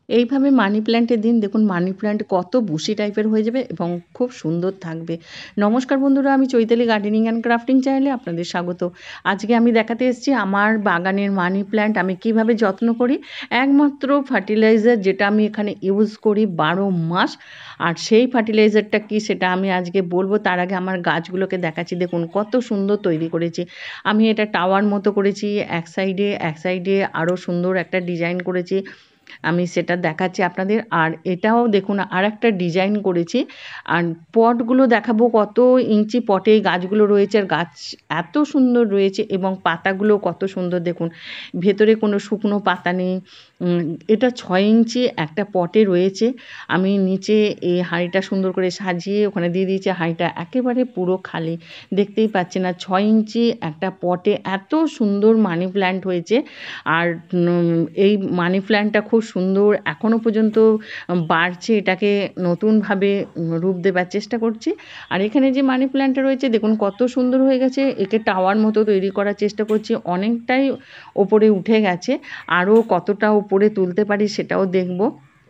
এইভাবে মানি প্ল্যান্টের দিন দেখুন মানি প্ল্যান্ট কত বুশি টাইপের হয়ে যাবে এবং খুব সুন্দর থাকবে। নমস্কার বন্ধুরা, আমি চৈতালি গার্ডেনিং অ্যান্ড ক্রাফটিং চ্যানেলে আপনাদের স্বাগত। আজকে আমি দেখাতে এসেছি আমার বাগানের মানি প্ল্যান্ট আমি কিভাবে যত্ন করি। একমাত্র ফার্টিলাইজার যেটা আমি এখানে ইউজ করি 12 মাস, আর সেই ফার্টিলাইজারটা কি সেটা আমি আজকে বলবো। তার আগে আমার গাছগুলোকে দেখাচ্ছি, দেখুন কত সুন্দর তৈরি করেছি। আমি এটা টাওয়ার মতো করেছি, এক সাইডে আরও সুন্দর একটা ডিজাইন করেছি, আমি সেটা দেখাচ্ছি আপনাদের। আর এটাও দেখুন আর একটা ডিজাইন করেছি। আর পটগুলো দেখাবো, কত ইঞ্চি পটে গাছগুলো রয়েছে, আর গাছ এত সুন্দর রয়েছে এবং পাতাগুলো কত সুন্দর দেখুন, ভেতরে কোনো শুকনো পাতা নেই। এটা 6 ইঞ্চি একটা পটে রয়েছে। আমি নিচে এই হাঁড়িটা সুন্দর করে সাজিয়ে ওখানে দিয়ে দিয়েছি। হাঁড়িটা একেবারে পুরো খালি, দেখতেই পাচ্ছেন না। 6 ইঞ্চি একটা পটে এত সুন্দর মানি প্ল্যান্ট হয়েছে। আর এই মানি প্ল্যান্টটা খুব সুন্দর এখনও পর্যন্ত বাড়ছে, এটাকে নতুনভাবে রূপ দেবার চেষ্টা করছি। আর এখানে যে মানি প্ল্যান্টটা রয়েছে দেখুন কত সুন্দর হয়ে গেছে, একে টাওয়ার মতো তৈরি করার চেষ্টা করছি। অনেকটাই ওপরে উঠে গেছে, আরও কতটা উপরে তুলতে পারি সেটাও দেখব।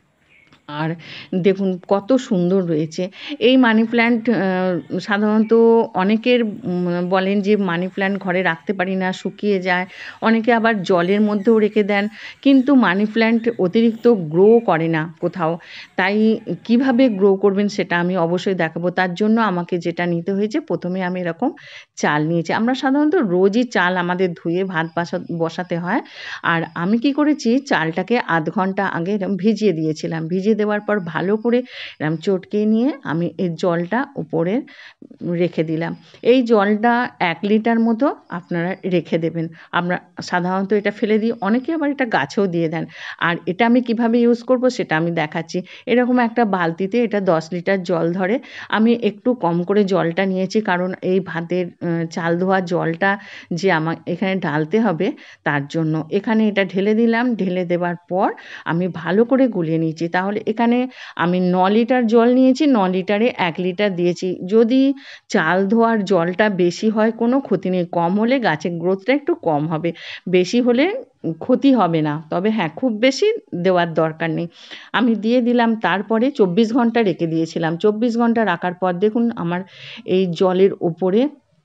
আর দেখুন কত সুন্দর রয়েছে এই মানি প্ল্যান্ট। সাধারণত অনেকের বলেন যে মানি প্ল্যান্ট ঘরে রাখতে পারি না, শুকিয়ে যায়। অনেকে আবার জলের মধ্যেও রেখে দেন, কিন্তু মানি প্ল্যান্ট অতিরিক্ত গ্রো করে না কোথাও। তাই কিভাবে গ্রো করবেন সেটা আমি অবশ্যই দেখাবো। তার জন্য আমাকে যেটা নিতে হয়েছে, প্রথমে আমি এরকম চাল নিয়েছি। আমরা সাধারণত রোজই চাল আমাদের ধুয়ে ভাত বসাতে হয়। আর আমি কি করেছি, চালটাকে আধ ঘন্টা আগে এরকম ভিজিয়ে দিয়েছিলাম। ভিজিয়ে দেওয়ার পর ভালো করে এরকম চটকে নিয়ে আমি এই জলটা উপরে রেখে দিলাম। এই জলটা 1 লিটার মতো আপনারা রেখে দেবেন। আমরা সাধারণত এটা ফেলে দিই, অনেকে আবার এটা গাছেও দিয়ে দেন। আর এটা আমি কিভাবে ইউজ করব সেটা আমি দেখাচ্ছি। এরকম একটা বালতিতে এটা 10 লিটার জল ধরে। আমি একটু কম করে জলটা নিয়েছি, কারণ এই ভাতের চাল ধোয়া জলটা যে আমার এখানে ঢালতে হবে, তার জন্য এখানে এটা ঢেলে দিলাম। ঢেলে দেওয়ার পর আমি ভালো করে গুলিয়ে নিয়েছি। তাহলে এখানে আমি 9 লিটার জল নিয়েছি, 9 লিটারে 1 লিটার দিয়েছি। যদি চাল ধোয়ার জলটা বেশি হয় কোনো ক্ষতি নেই, কম হলে গাছের গ্রোথটা একটু কম হবে, বেশি হলে ক্ষতি হবে না। তবে হ্যাঁ, খুব বেশি দেওয়ার দরকার নেই। আমি দিয়ে দিলাম, তারপরে 24 ঘন্টা রেখে দিয়েছিলাম। 24 ঘন্টা রাখার পর দেখুন আমার এই জলের ওপরে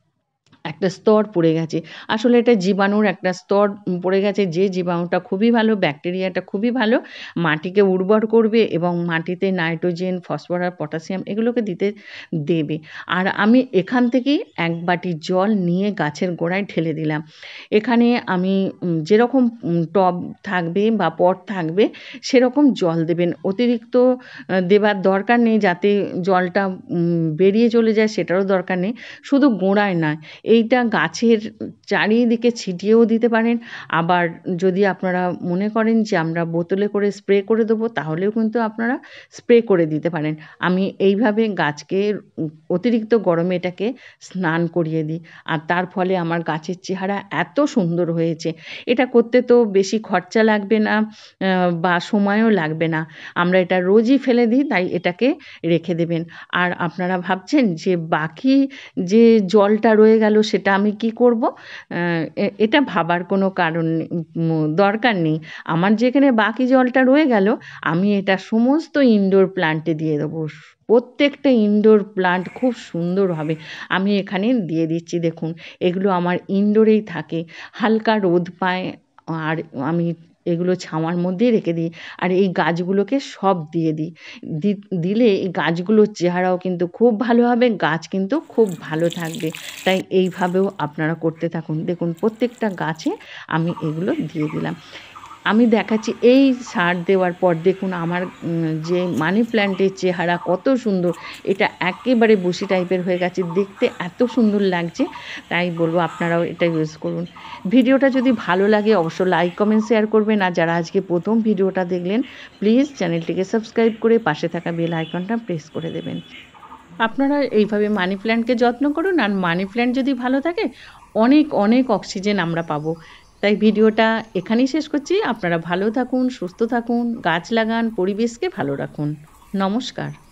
একটা স্তর পড়ে গেছে। আসলে এটা জীবাণুর একটা স্তর পড়ে গেছে, যে জীবাণুটা খুবই ভালো, ব্যাকটেরিয়াটা খুবই ভালো, মাটিকে উর্বর করবে এবং মাটিতে নাইট্রোজেন, ফসফরাস, পটাশিয়াম এগুলোকে দেবে। আর আমি এখান থেকেই 1 বাটি জল নিয়ে গাছের গোড়ায় ঢেলে দিলাম। এখানে আমি যেরকম টব থাকবে বা পট থাকবে সেরকম জল দেবেন। অতিরিক্ত দেবার দরকার নেই, যাতে জলটা বেরিয়ে চলে যায় সেটারও দরকার নেই। শুধু গোড়ায় নয়, এইটা গাছের চারিদিকে ছিটিয়েও দিতে পারেন। আবার যদি আপনারা মনে করেন যে আমরা বোতলে করে স্প্রে করে দেবো, তাহলেও কিন্তু আপনারা স্প্রে করে দিতে পারেন। আমি এইভাবে গাছকে অতিরিক্ত গরমে এটাকে স্নান করিয়ে দিই। আর তার ফলে আমার গাছের চেহারা এত সুন্দর হয়েছে। এটা করতে তো বেশি খরচা লাগবে না, বা সময়ও লাগবে না। আমরা এটা রোজই ফেলে দিই, তাই এটাকে রেখে দেবেন। আর আপনারা ভাবছেন যে বাকি যে জলটা রয়ে গেল সেটা আমি কি করব? এটা ভাবার কোনো দরকার নেই। আমার যেখানে বাকি জলটা রয়ে গেল, আমি এটা সমস্ত ইনডোর প্ল্যান্টে দিয়ে দেবো। প্রত্যেকটা ইনডোর প্ল্যান্ট খুব সুন্দর হবে। আমি এখানে দিয়ে দিচ্ছি, দেখুন এগুলো আমার ইনডোরেই থাকে, হালকা রোদ পায়। আর আমি এগুলো ছাওয়ার মধ্যেই রেখে দিই। আর এই গাছগুলোকে সব দিয়ে দিই। দিলে এই গাছগুলোর চেহারাও কিন্তু খুব ভালো হবে, গাছ কিন্তু খুব ভালো থাকবে। তাই এইভাবেও আপনারা করতে থাকুন। দেখুন প্রত্যেকটা গাছে আমি এগুলো দিয়ে দিলাম। আমি দেখাচ্ছি এই সার দেওয়ার পর দেখুন আমার যে মানি প্ল্যান্টের চেহারা কত সুন্দর। এটা একেবারে বুশি টাইপের হয়ে গেছে, দেখতে এত সুন্দর লাগছে। তাই বলবো আপনারাও এটা ইউজ করুন। ভিডিওটা যদি ভালো লাগে অবশ্যই লাইক, কমেন্ট, শেয়ার করবেন। আর যারা আজকে প্রথম ভিডিওটা দেখলেন, প্লিজ চ্যানেলটিকে সাবস্ক্রাইব করে পাশে থাকা বেল আইকনটা প্রেস করে দেবেন। আপনারা এইভাবে মানি প্ল্যান্টকে যত্ন করুন। আর মানি প্ল্যান্ট যদি ভালো থাকে, অনেক অনেক অক্সিজেন আমরা পাবো। তাই ভিডিওটা এখানেই শেষ করছি। আপনারা ভালো থাকুন, সুস্থ থাকুন, গাছ লাগান, পরিবেশকে ভালো রাখুন। নমস্কার।